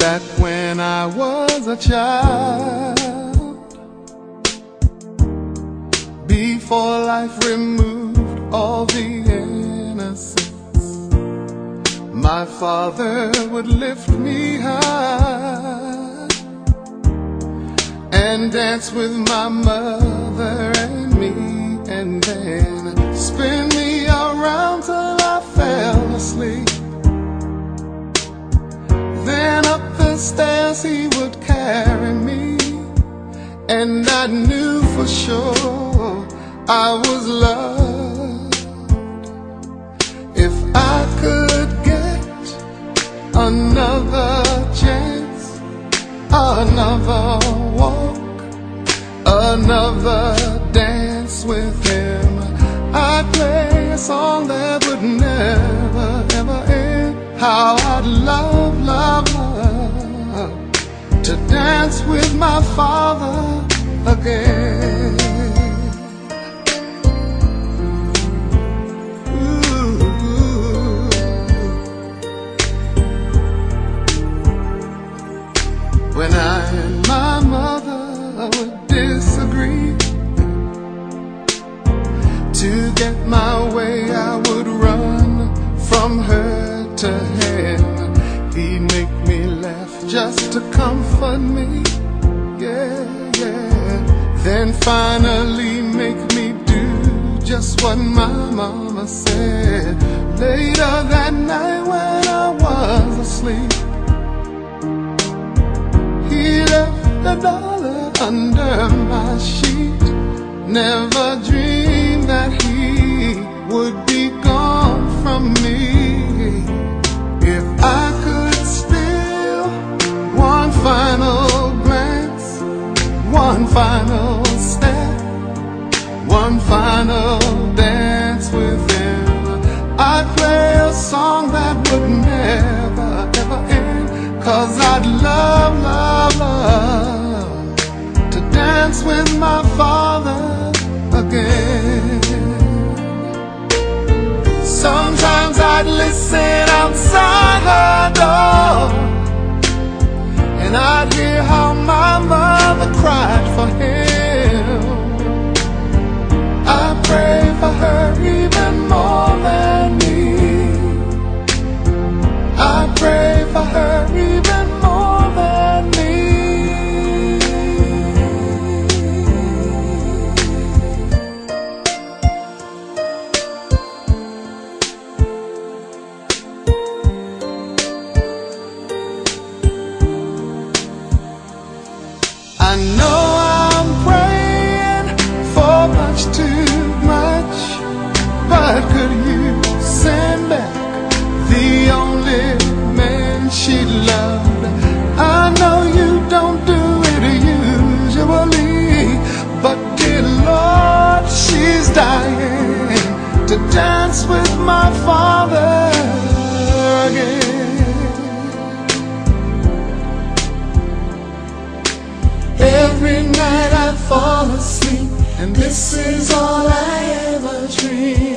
that when I was a child, before life removed all the innocence, my father would lift me high and dance with my mother and me, and then spin me around till I fell asleep. Then up the stairs he would carry me, and I knew for sure I was loved. If I could get another chance, another walk, another dance with him, I'd play a song that would never, ever end. How I'd love, love, love to dance with my father again. When I and my mother would disagree, to get my way I would run from her to him. He'd make me laugh just to comfort me, yeah, yeah. Then finally make me do just what my mama said. Later that night when I was asleep, he left $1 under my sheet. Never dreamed that he would be gone from me. If I could steal one final glance, one final step, one final dance with him, I'd play a song that would never, ever end. 'Cause I'd love, love, love to dance with my father again. Sometimes I'd listen outside her door, and I'd hear how my mother cried for him. I pray for her even more than me. I pray for her even more than me. I know I'm praying for much too much, but could you send back the only man she loved? I know you don't do it usually, but dear Lord, she's dying to dance with my father again. Every night I fall asleep, and this is all I ever dream.